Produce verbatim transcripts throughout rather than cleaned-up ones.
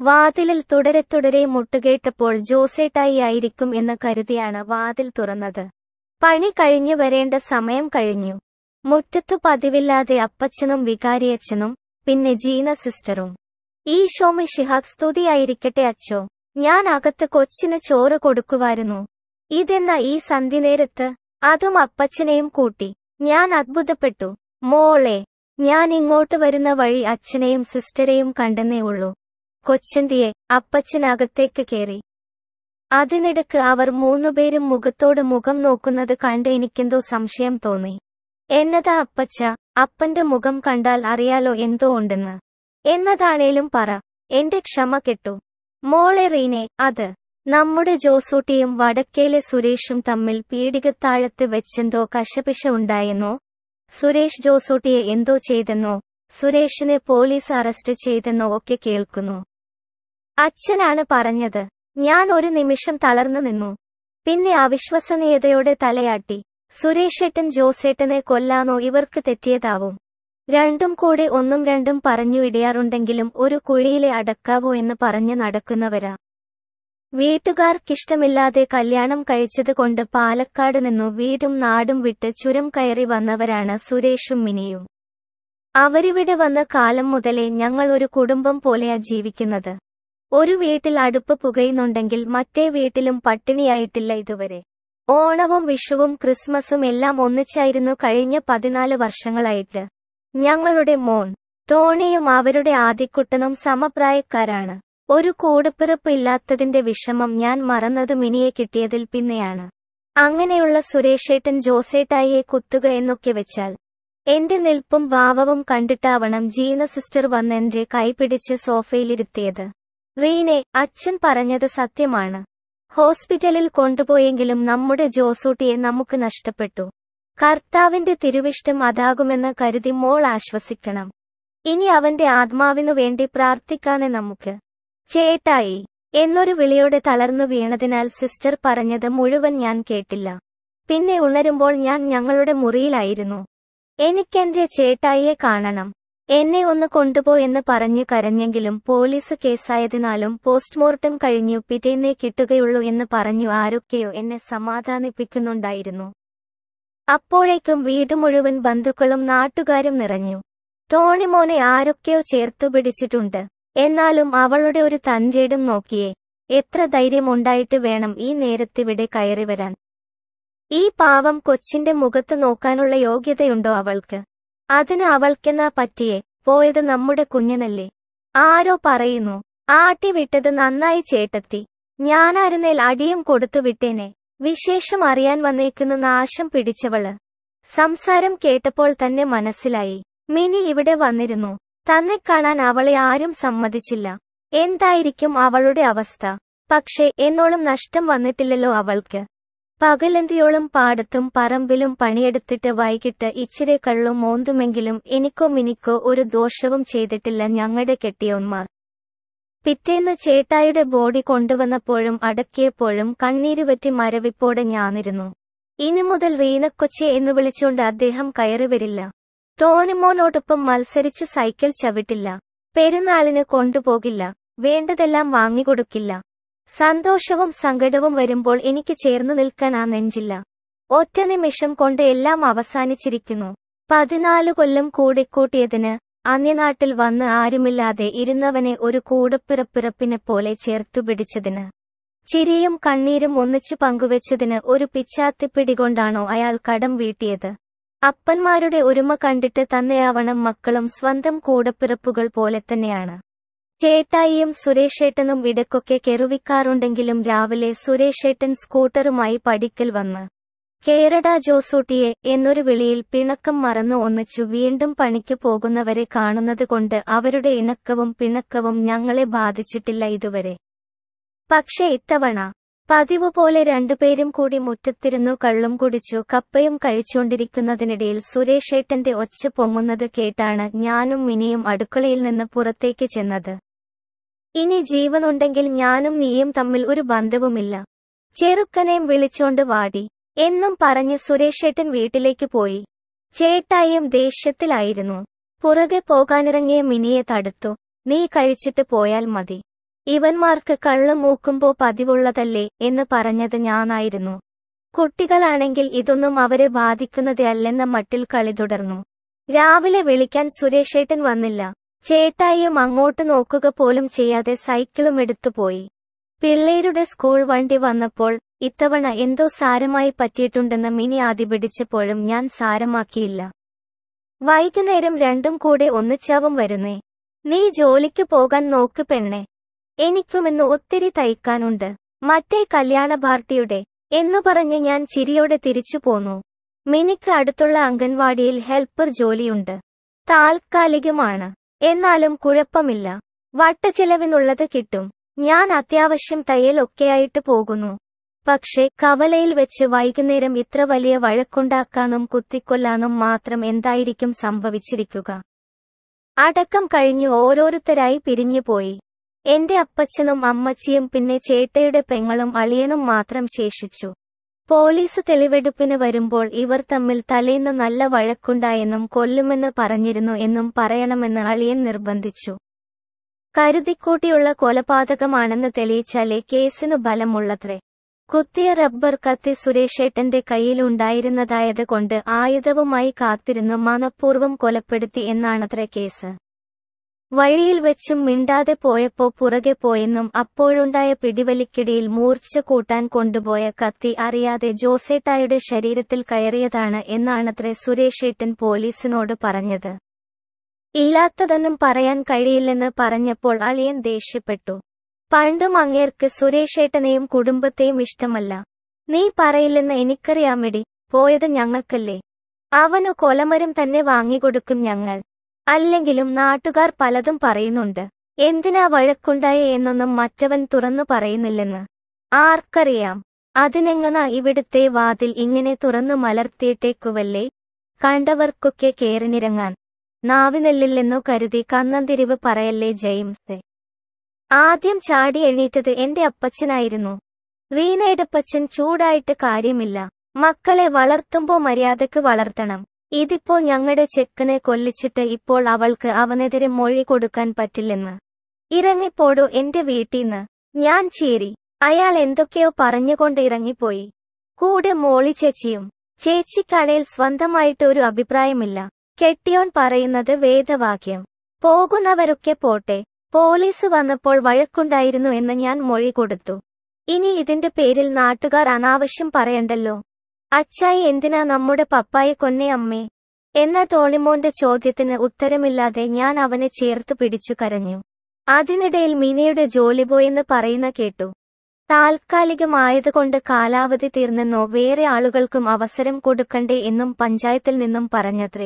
വാതിലിൽ തുടരെ തുടരെ മുട്ടുകേട്ടപ്പോൾ ജോസേട്ടായി ആയിരിക്കും എന്ന് കരുതിയാണ് വാതിൽ തുറന്നത്. പണി കഴിഞ്ഞു വരേണ്ട സമയം കഴിഞ്ഞു. മുറ്റത്തു പതിവില്ലാതെ അപ്പച്ചനും വികാരിയച്ഛനും പിന്നെ ജീന സിസ്റ്ററും. ഈശോ മിശിഹായ്ക്ക് സ്തുതിയായിരിക്കട്ടെ അച്ചോ. ഞാൻ അകത്ത് കൊച്ചിന് ചോറ് കൊടുക്കുവായിരുന്നു. ഇതെന്ന ഈ സന്ധിനേരത്ത്, അതും അപ്പച്ചനെയും കൂട്ടി. ഞാൻ അത്ഭുതപ്പെട്ടു. മോളെ, ഞാൻ ഇങ്ങോട്ട് വരുന്ന വഴി അച്ഛനെയും സിസ്റ്റരെയും കണ്ടെന്നേ ഉള്ളൂ. കൊച്ചന്തിയെ, അപ്പച്ചനകത്തേക്ക് കേറി. അതിനിടക്ക് അവർ മൂന്നുപേരും മുഖത്തോട് മുഖം നോക്കുന്നത് കണ്ട് എനിക്കെന്തോ സംശയം തോന്നി. എന്നതാ അപ്പച്ച, അപ്പന്റെ മുഖം കണ്ടാൽ അറിയാലോ എന്തോ ഉണ്ടെന്ന്. എന്നതാണേലും പറ. എന്റെ ക്ഷമ കെട്ടു. മോളെ റീനെ, അത് നമ്മുടെ ജോസൂട്ടിയും വടക്കേലെ സുരേഷും തമ്മിൽ പീടികത്താഴത്ത് വെച്ചെന്തോ കശപിശ ഉണ്ടായെന്നോ, സുരേഷ് ജോസൂട്ടിയെ എന്തോ ചെയ്തെന്നോ, സുരേഷിനെ പോലീസ് അറസ്റ്റ് ചെയ്തെന്നോ ഒക്കെ കേൾക്കുന്നു. അച്ഛനാണ് പറഞ്ഞത്. ഞാൻ ഒരു നിമിഷം തളർന്നു നിന്നു. പിന്നെ അവിശ്വസനീയതയോടെ തലയാട്ടി. സുരേഷേട്ടൻ ജോസേട്ടനെ കൊല്ലാനോ ഇവർക്ക് തെറ്റിയതാവും. രണ്ടും കൂടെ ഒന്നും രണ്ടും പറഞ്ഞു ഇടയാറുണ്ടെങ്കിലും ഒരു കുഴിയിലെ അടക്കാവോ എന്ന് പറഞ്ഞ് നടക്കുന്നവരാ. വീട്ടുകാർക്കിഷ്ടമില്ലാതെ കല്യാണം കഴിച്ചതുകൊണ്ട് പാലക്കാട് നിന്നു വീടും നാടും വിട്ട് ചുരം കയറി വന്നവരാണ് സുരേഷും മിനിയും. അവരിവിടെ വന്ന കാലം മുതലേ ഞങ്ങൾ ഒരു കുടുംബം പോലെയാ ജീവിക്കുന്നത്. ഒരു വീട്ടിൽ അടുപ്പ് പുകയുന്നുണ്ടെങ്കിൽ മറ്റേ വീട്ടിലും പട്ടിണിയായിട്ടില്ല ഇതുവരെ. ഓണവും വിഷുവും ക്രിസ്മസും എല്ലാം ഒന്നിച്ചായിരുന്നു കഴിഞ്ഞ പതിനാല് വർഷങ്ങളായിട്ട്. ഞങ്ങളുടെ മോൻ ടോണിയും അവരുടെ ആദിക്കുട്ടനും സമപ്രായക്കാരാണ്. ഒരു കൂടപ്പിറപ്പ് ഇല്ലാത്തതിന്റെ വിഷമം ഞാൻ മറന്നത് മിനിയെ കിട്ടിയതിൽ പിന്നെയാണ്. അങ്ങനെയുള്ള സുരേഷേട്ടൻ ജോസേട്ടായിയെ കുത്തുക എന്നൊക്കെ വെച്ചാൽ, എന്റെ നിൽപ്പും ഭാവവും കണ്ടിട്ടാവണം ജീന സിസ്റ്റർ വന്നെന്റെ കൈപിടിച്ച് സോഫയിലിരുത്തിയത്. റീനെ, അച്ഛൻ പറഞ്ഞത് സത്യമാണ്. ഹോസ്പിറ്റലിൽ കൊണ്ടുപോയെങ്കിലും നമ്മുടെ ജോസൂട്ടിയെ നമുക്ക് നഷ്ടപ്പെട്ടു. കർത്താവിന്റെ തിരുവിഷ്ടം അതാകുമെന്ന് കരുതി മോൾ ആശ്വസിക്കണം. ഇനി അവന്റെ ആത്മാവിനു വേണ്ടി പ്രാർത്ഥിക്കാനെ നമുക്ക്. ചേട്ടായി എന്നൊരു വിളിയോടെ തളർന്നു വീണതിനാൽ സിസ്റ്റർ പറഞ്ഞത് മുഴുവൻ ഞാൻ കേട്ടില്ല. പിന്നെ ഉണരുമ്പോൾ ഞാൻ ഞങ്ങളുടെ മുറിയിലായിരുന്നു. എനിക്കെന്റെ ചേട്ടായിയെ കാണണം. എന്നെ ഒന്ന് കൊണ്ടുപോ എന്ന് പറഞ്ഞു കരഞ്ഞെങ്കിലും പോലീസ് കേസായതിനാലും പോസ്റ്റ്മോർട്ടം കഴിഞ്ഞു പിറ്റേന്നേ കിട്ടുകയുള്ളൂ എന്ന് പറഞ്ഞു ആരൊക്കെയോ എന്നെ സമാധാനിപ്പിക്കുന്നുണ്ടായിരുന്നു. അപ്പോഴേക്കും വീട് മുഴുവൻ ബന്ധുക്കളും നാട്ടുകാരും നിറഞ്ഞു. ടോണിമോനെ ആരൊക്കെയോ ചേർത്തുപിടിച്ചിട്ടുണ്ട്. എന്നാലും അവളുടെ ഒരു തഞ്ചേടും നോക്കിയേ. എത്ര ധൈര്യമുണ്ടായിട്ട് വേണം ഈ നേരത്തിവിടെ കയറി വരാൻ. ഈ പാവം കൊച്ചിന്റെ മുഖത്ത് നോക്കാനുള്ള യോഗ്യതയുണ്ടോ അവൾക്ക്? അതിന് അവൾക്കെന്നാ പറ്റിയേ? പോയത് നമ്മുടെ കുഞ്ഞനല്ലേ. ആരോ പറയുന്നു, ആട്ടി വിട്ടത് നന്നായി ചേട്ടത്തി. ഞാനായിരുന്നേൽ അടിയും കൊടുത്തു വിട്ടേനെ. വിശേഷം അറിയാൻ വന്നേക്കുന്ന നാശം പിടിച്ചവള്. സംസാരം കേട്ടപ്പോൾ തന്നെ മനസ്സിലായി. മിനി ഇവിടെ വന്നിരുന്നു. തന്നെ കാണാൻ അവളെ ആരും സമ്മതിച്ചില്ല. എന്തായിരിക്കും അവളുടെ അവസ്ഥ? പക്ഷേ എന്നോളം നഷ്ടം വന്നിട്ടില്ലല്ലോ അവൾക്ക്. പകലന്തിയോളം പാടത്തും പറമ്പിലും പണിയെടുത്തിട്ട് വൈകിട്ട് ഇച്ചിരി കള്ളും മോന്തുമെങ്കിലും എനിക്കോ മിനിക്കോ ഒരു ദോഷവും ചെയ്തിട്ടില്ല ഞങ്ങളുടെ കെട്ടിയോന്മാർ. പിറ്റേന്ന് ചേട്ടായുടെ ബോഡി കൊണ്ടുവന്നപ്പോഴും അടക്കിയപ്പോഴും കണ്ണീരുപറ്റി മരവിപ്പോടെ ഞാനിരുന്നു. ഇനി മുതൽ റീനക്കൊച്ചെ എന്ന് വിളിച്ചുകൊണ്ട് അദ്ദേഹം കയറി വരില്ല. ടോണിമോനോടൊപ്പം മത്സരിച്ച് സൈക്കിൾ ചവിട്ടില്ല. പെരുന്നാളിന് കൊണ്ടുപോകില്ല. വേണ്ടതെല്ലാം വാങ്ങിക്കൊടുക്കില്ല. സന്തോഷവും സങ്കടവും വരുമ്പോൾ എനിക്ക് ചേർന്നു നിൽക്കാൻ ആ നെഞ്ചില്ല. ഒറ്റ നിമിഷം കൊണ്ട് എല്ലാം അവസാനിച്ചിരിക്കുന്നു. പതിനാലു കൊല്ലം കൂടിക്കൂട്ടിയതിന്, അന്യനാട്ടിൽ വന്ന് ആരുമില്ലാതെ ഇരുന്നവനെ ഒരു കൂടപ്പിറപ്പിറപ്പിനെ പോലെ ചേർത്തുപിടിച്ചതിന്, ചിരിയും കണ്ണീരും ഒന്നിച്ചു പങ്കുവെച്ചതിന് ഒരു പിച്ചാത്തിപ്പിടികൊണ്ടാണോ അയാൾ കടം വീട്ടിയത്? അപ്പന്മാരുടെ ഒരുമ കണ്ടിട്ട് തന്നെയാവണം മക്കളും സ്വന്തം കൂടപ്പിറപ്പുകൾ പോലെ തന്നെയാണ്. ചേട്ടായിയും സുരേഷേട്ടനും ഇടയ്ക്കൊക്കെ കെറുവിക്കാറുണ്ടെങ്കിലും രാവിലെ സുരേഷേട്ടൻ സ്കൂട്ടറുമായി പടിക്കൽ വന്ന് കേരടാ ജോസൂട്ടിയെ എന്നൊരു വിളിയിൽ പിണക്കം മറന്നു ഒന്നിച്ചു വീണ്ടും പണിക്ക് പോകുന്നവരെ കാണുന്നതുകൊണ്ട് അവരുടെ ഇണക്കവും പിണക്കവും ഞങ്ങളെ ബാധിച്ചിട്ടില്ല ഇതുവരെ. പക്ഷേ ഇത്തവണ പതിവ് പോലെ രണ്ടുപേരും കൂടി മുറ്റത്തിരുന്നു കള്ളും കുടിച്ചു കപ്പയും കഴിച്ചുകൊണ്ടിരിക്കുന്നതിനിടയിൽ സുരേഷേട്ടന്റെ ഒച്ച പൊങ്ങുന്നത് കേട്ടാണ് ഞാനും മിനിയും അടുക്കളയിൽ നിന്ന് പുറത്തേക്ക് ചെന്നത്. ഇനി ജീവനുണ്ടെങ്കിൽ ഞാനും നീയും തമ്മിൽ ഒരു ബന്ധവുമില്ല. ചെറുക്കനെയും വിളിച്ചോണ്ട് വാടി എന്നും പറഞ്ഞ് സുരേഷേട്ടൻ വീട്ടിലേക്ക് പോയി. ചേട്ടായിയും ദേഷ്യത്തിലായിരുന്നു. പുറകെ പോകാനിറങ്ങിയ മിനിയെ തടുത്തു. നീ കഴിച്ചിട്ട് പോയാൽ മതി. ഇവന്മാർക്ക് കള്ളു മൂക്കുമ്പോ പതിവുള്ളതല്ലേ എന്ന് പറഞ്ഞത് ഞാനായിരുന്നു. കുട്ടികളാണെങ്കിൽ ഇതൊന്നും അവരെ ബാധിക്കുന്നതേ അല്ലെന്ന മട്ടിൽ കളി തുടർന്നു. രാവിലെ വിളിക്കാൻ സുരേഷേട്ടൻ വന്നില്ല. ചേട്ടായിയും അങ്ങോട്ട് നോക്കുക പോലും ചെയ്യാതെ സൈക്കിളും എടുത്തുപോയി. പിള്ളേരുടെ സ്കൂൾ വണ്ടി വന്നപ്പോൾ ഇത്തവണ എന്തോ സാരമായി പറ്റിയിട്ടുണ്ടെന്ന് മിനി ആദ്യ പിടിച്ചപ്പോഴും ഞാൻ സാരമാക്കിയില്ല. വൈകുന്നേരം രണ്ടും കൂടെ ഒന്നിച്ചാവും വരുന്നേ. നീ ജോലിക്ക് പോകാൻ നോക്ക് പെണ്ണെ. എനിക്കുമിന്ന് ഒത്തിരി തയ്ക്കാനുണ്ട്. മറ്റേ കല്യാണ പാർട്ടിയുടെ എന്നു പറഞ്ഞ് ഞാൻ ചിരിയോടെ തിരിച്ചു പോന്നു. മിനിക്ക് അടുത്തുള്ള അംഗൻവാടിയിൽ ഹെൽപ്പർ ജോലിയുണ്ട്. താൽക്കാലികമാണ്. എന്നാലും കുഴപ്പമില്ല. വട്ടച്ചെലവിനുള്ളത് കിട്ടും. ഞാൻ അത്യാവശ്യം തയ്യൽ ഒക്കെയായിട്ട് പോകുന്നു. പക്ഷേ കവലയിൽ വെച്ച് വൈകുന്നേരം ഇത്ര വലിയ വഴക്കുണ്ടാക്കാനും കുത്തിക്കൊല്ലാനും മാത്രം എന്തായിരിക്കും സംഭവിച്ചിരിക്കുക? അടക്കം കഴിഞ്ഞു ഓരോരുത്തരായി പിരിഞ്ഞുപോയി. എന്റെ അപ്പച്ചനും അമ്മച്ചിയും പിന്നെ ചേട്ടയുടെ പെങ്ങളും അളിയനും മാത്രം ശേഷിച്ചു. പോലീസ് തെളിവെടുപ്പിന് വരുമ്പോൾ ഇവർ തമ്മിൽ തലേന്ന് നല്ല വഴക്കുണ്ടായെന്നും കൊല്ലുമെന്ന് പറഞ്ഞിരുന്നു എന്നും പറയണമെന്ന് അളിയൻ നിർബന്ധിച്ചു. കരുതിക്കൂട്ടിയുള്ള കൊലപാതകമാണെന്ന് തെളിയിച്ചാലേ കേസിനു ബലമുള്ളത്രേ. കുത്തിയ റബ്ബർ കത്തി സുരേഷേട്ടന്റെ കയ്യിലുണ്ടായിരുന്നതായത് കൊണ്ട് ആയുധവുമായി കാത്തിരുന്ന് മനഃപൂർവ്വം കൊലപ്പെടുത്തി എന്നാണത്രേ കേസ്. വഴിയിൽ വെച്ചും മിണ്ടാതെ പോയപ്പോ പുറകെ പോയെന്നും അപ്പോഴുണ്ടായ പിടിവലിക്കിടയിൽ മൂർച്ച കൂട്ടാൻ കൊണ്ടുപോയ കത്തി അറിയാതെ ജോസേട്ടായുടെ ശരീരത്തിൽ കയറിയതാണ് എന്നാണത്രേ സുരേഷേട്ടൻ പോലീസിനോട് പറഞ്ഞത്. ഇല്ലാത്തതൊന്നും പറയാൻ കഴിയില്ലെന്ന് പറഞ്ഞപ്പോൾ അളിയൻ ദേഷ്യപ്പെട്ടു. പണ്ടും അങ്ങേർക്ക് സുരേഷേട്ടനെയും കുടുംബത്തെയും ഇഷ്ടമല്ല. നീ പറയില്ലെന്ന് എനിക്കറിയാമെടി. പോയത് ഞങ്ങൾക്കല്ലേ. അവനു കൊലമരം തന്നെ വാങ്ങിക്കൊടുക്കും ഞങ്ങൾ. അല്ലെങ്കിലും നാട്ടുകാർ പലതും പറയുന്നുണ്ട്. എന്തിനാ വഴക്കുണ്ടായേ എന്നൊന്നും മറ്റവൻ തുറന്നു പറയുന്നില്ലെന്ന്. ആർക്കറിയാം? അതിനെങ്ങനാ ഇവിടുത്തെ വാതിൽ ഇങ്ങനെ തുറന്നു മലർത്തിയിട്ടേക്കുവല്ലേ. കണ്ടവർക്കൊക്കെ കേറിനിരങ്ങാൻ നാവിനെല്ലില്ലെന്നു കരുതി കന്നന്തിരിവ് പറയല്ലേ ജെയിംസേ. ആദ്യം ചാടി എണീറ്റത് എന്റെ അപ്പച്ചനായിരുന്നു. റീനയുടെപ്പച്ചൻ ചൂടായിട്ട് കാര്യമില്ല. മക്കളെ വളർത്തുമ്പോ മര്യാദക്ക് വളർത്തണം. ഇതിപ്പോ ഞങ്ങളുടെ ചെക്കനെ കൊല്ലിച്ചിട്ട് ഇപ്പോൾ അവൾക്ക് അവനെതിരെ മൊഴി കൊടുക്കാൻ പറ്റില്ലെന്ന്. ഇറങ്ങിപ്പോടോ എന്റെ വീട്ടീന്ന്. ഞാൻ ചീറി. അയാൾ എന്തൊക്കെയോ പറഞ്ഞുകൊണ്ട് ഇറങ്ങിപ്പോയി. കൂടെ മോളി ചേച്ചിയും. ചേച്ചിക്കടയിൽ സ്വന്തമായിട്ട് ഒരു അഭിപ്രായമില്ല. കെട്ടിയോൻ പറയുന്നത് വേദവാക്യം. പോകുന്നവരൊക്കെ പോട്ടെ. പോലീസ് വന്നപ്പോൾ വഴക്കുണ്ടായിരുന്നു എന്ന് ഞാൻ മൊഴി കൊടുത്തു. ഇനി ഇതിന്റെ പേരിൽ നാട്ടുകാർ അനാവശ്യം പറയണ്ടല്ലോ. അച്ചായി എന്തിനാ നമ്മുടെ പപ്പായെ കൊന്നേ അമ്മേ? എന്ന ടോണിമോന്റെ ചോദ്യത്തിന് ഉത്തരമില്ലാതെ ഞാൻ അവനെ ചേർത്തു പിടിച്ചു കരഞ്ഞു. അതിനിടയിൽ മിനിയുടെ ജോലി പോയെന്ന് പറയുന്ന കേട്ടു. താൽക്കാലികമായതുകൊണ്ട് കാലാവധി തീർന്നെന്നോ വേറെ ആളുകൾക്കും അവസരം കൊടുക്കണ്ടേ എന്നും പഞ്ചായത്തിൽ നിന്നും പറഞ്ഞത്രേ.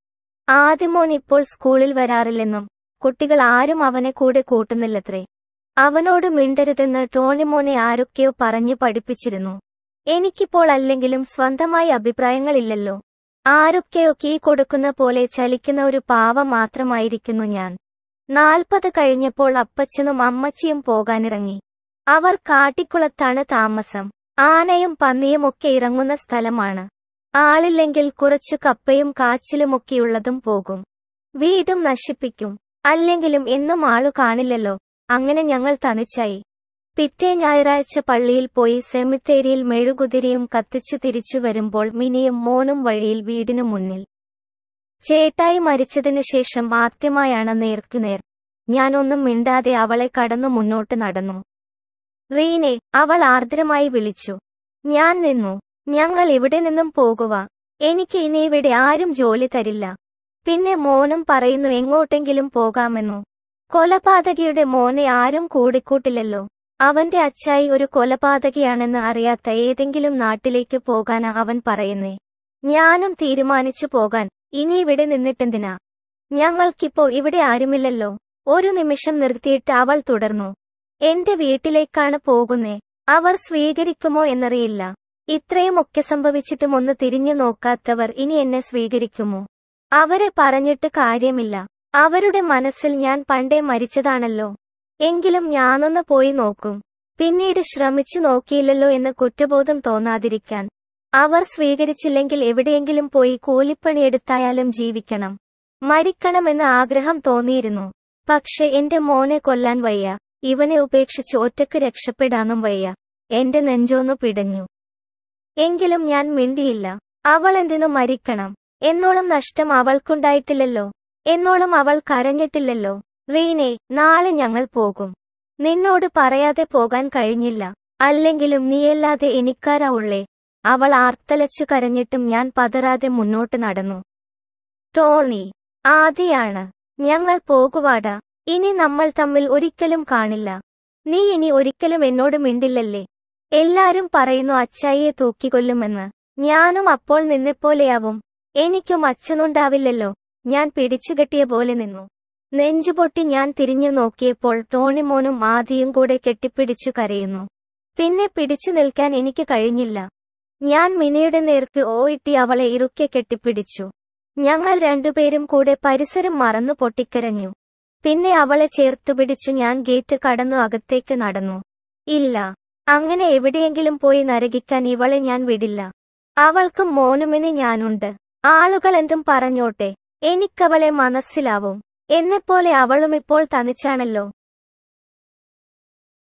ആദ്യമോൻ ഇപ്പോൾ സ്കൂളിൽ വരാറില്ലെന്നും കുട്ടികൾ ആരും അവനെ കൂടെ കൂട്ടുന്നില്ലത്രേ. അവനോട് മിണ്ടരുതെന്ന് ടോണിമോനെ ആരൊക്കെയോ പറഞ്ഞു പഠിപ്പിച്ചിരുന്നു. എനിക്കിപ്പോൾ അല്ലെങ്കിലും സ്വന്തമായി അഭിപ്രായങ്ങളില്ലല്ലോ. ആരൊക്കെയോ കീ കൊടുക്കുന്ന പോലെ ചലിക്കുന്ന ഒരു പാവ മാത്രമായിരിക്കുന്നു ഞാൻ. നാൽപ്പത് കഴിഞ്ഞപ്പോൾ അപ്പച്ചനും അമ്മച്ചിയും പോകാനിറങ്ങി. അവർ കാട്ടിക്കുളത്താണ് താമസം. ആനയും പന്നിയും ഒക്കെ ഇറങ്ങുന്ന സ്ഥലമാണ്. ആളില്ലെങ്കിൽ കുറച്ചു കപ്പയും കാച്ചിലുമൊക്കെയുള്ളതും പോകും. വീടും നശിപ്പിക്കും. അല്ലെങ്കിലും എന്നും ആളു കാണില്ലല്ലോ. അങ്ങനെ ഞങ്ങൾ തനിച്ചായി. പിറ്റേ ഞായറാഴ്ച പള്ളിയിൽ പോയി സെമിത്തേരിയിൽ മെഴുകുതിരിയും കത്തിച്ചു തിരിച്ചു വരുമ്പോൾ മിനിയും മോനും വഴിയിൽ വീടിനു മുന്നിൽ. ചേട്ടായി മരിച്ചതിനു ശേഷം ആദ്യമായാണ് നേർക്കുനേർ. ഞാനൊന്നും മിണ്ടാതെ അവളെ കടന്നു മുന്നോട്ട് നടന്നു. റീനെ, അവൾ ആർദ്രമായി വിളിച്ചു. ഞാൻ നിന്നു. ഞങ്ങൾ ഇവിടെ നിന്നും പോകുക. എനിക്ക് ഇനി ഇവിടെ ആരും ജോലി തരില്ല. പിന്നെ മോനും പറയുന്നു എങ്ങോട്ടെങ്കിലും പോകാമെന്നു. കൊലപാതകിയുടെ മോനെ ആരും കൂടിക്കൂട്ടില്ലല്ലോ. അവന്റെ അച്ചായി ഒരു കൊലപാതകിയാണെന്ന് അറിയാത്ത ഏതെങ്കിലും നാട്ടിലേക്ക് പോകാനാ അവൻ പറയുന്നേ. ഞാനും തീരുമാനിച്ചു പോകാൻ. ഇനി ഇവിടെ നിന്നിട്ടെന്തിനാ? ഞങ്ങൾക്കിപ്പോ ഇവിടെ ആരുമില്ലല്ലോ. ഒരു നിമിഷം നിർത്തിയിട്ട് അവൾ തുടർന്നു. എന്റെ വീട്ടിലേക്കാണ് പോകുന്നേ. അവർ സ്വീകരിക്കുമോ എന്നറിയില്ല. ഇത്രയുമൊക്കെ സംഭവിച്ചിട്ടും ഒന്ന് തിരിഞ്ഞു നോക്കാത്തവർ ഇനി എന്നെ സ്വീകരിക്കുമോ? അവരെ പറഞ്ഞിട്ട് കാര്യമില്ല. അവരുടെ മനസ്സിൽ ഞാൻ പണ്ടേ മരിച്ചതാണല്ലോ. എങ്കിലും ഞാനൊന്ന് പോയി നോക്കും. പിന്നീട് ശ്രമിച്ചു നോക്കിയില്ലല്ലോ എന്ന് കുറ്റബോധം തോന്നാതിരിക്കാൻ. അവർ സ്വീകരിച്ചില്ലെങ്കിൽ എവിടെയെങ്കിലും പോയി കൂലിപ്പണിയെടുത്തായാലും ജീവിക്കണം. മരിക്കണമെന്ന് ആഗ്രഹം തോന്നിയിരുന്നു. പക്ഷെ എന്റെ മോനെ കൊല്ലാൻ വയ്യ. ഇവനെ ഉപേക്ഷിച്ച് ഒറ്റക്ക് രക്ഷപ്പെടാനും വയ്യ. എന്റെ നെഞ്ചോന്നു പിടഞ്ഞു. എങ്കിലും ഞാൻ മിണ്ടിയില്ല. അവൾ എന്തിനു മരിക്കണം? എന്നോളം നഷ്ടം അവൾക്കുണ്ടായിട്ടില്ലല്ലോ. എന്നോളം അവൾ കരഞ്ഞിട്ടില്ലല്ലോ. റീനെ, നാളെ ഞങ്ങൾ പോകും. നിന്നോട് പറയാതെ പോകാൻ കഴിഞ്ഞില്ല. അല്ലെങ്കിലും നീയല്ലാതെ എനിക്കാരാ ഉള്ളേ? അവൾ ആർത്തലച്ചു കരഞ്ഞിട്ടും ഞാൻ പതറാതെ മുന്നോട്ട് നടന്നു. ടോണി, ആദിയാണ്. ഞങ്ങൾ പോകുവാടാ. ഇനി നമ്മൾ തമ്മിൽ ഒരിക്കലും കാണില്ല. നീ ഇനി ഒരിക്കലും എന്നോട് മിണ്ടില്ലല്ലേ? എല്ലാരും പറയുന്നു അച്ചായിയെ തൂക്കിക്കൊല്ലുമെന്ന്. ഞാനും അപ്പോൾ നിന്നെപ്പോലെയാവും. എനിക്കും അച്ഛനുണ്ടാവില്ലല്ലോ. ഞാൻ പിടിച്ചുകെട്ടിയ പോലെ നിന്നു. നെഞ്ചുപൊട്ടി ഞാൻ തിരിഞ്ഞു നോക്കിയപ്പോൾ ടോണിമോനും ആദിയും കൂടെ കെട്ടിപ്പിടിച്ചു കരയുന്നു. പിന്നെ പിടിച്ചു നിൽക്കാൻ എനിക്ക് കഴിഞ്ഞില്ല. ഞാൻ മിനിയുടെ നേർക്ക് ഓയിട്ടി അവളെ ഇറുക്കെ കെട്ടിപ്പിടിച്ചു. ഞങ്ങൾ രണ്ടുപേരും കൂടെ പരിസരം മറന്നു പൊട്ടിക്കരഞ്ഞു. പിന്നെ അവളെ ചേർത്തുപിടിച്ചു ഞാൻ ഗേറ്റ് കടന്നു അകത്തേക്ക് നടന്നു. ഇല്ല, അങ്ങനെ എവിടെയെങ്കിലും പോയി നരകിക്കാൻ ഇവളെ ഞാൻ വിടില്ല. അവൾക്കും മോനുമിനി ഞാനുണ്ട്. ആളുകൾ എന്തും പറഞ്ഞോട്ടെ, എനിക്കവളെ മനസ്സിലാവും. എന്നെപ്പോലെ അവളുമിപ്പോൾ തനിച്ചാണല്ലോ.